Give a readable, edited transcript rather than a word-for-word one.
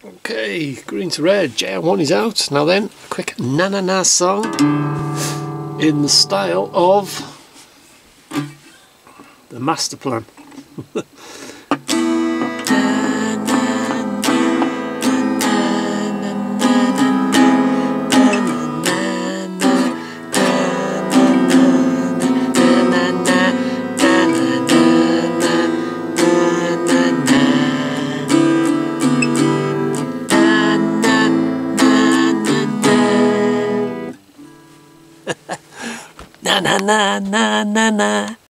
Okay, green to red, JR1 is out. Now then, a quick Na Na Na song in the style of the Masterplan. Na na na na na na.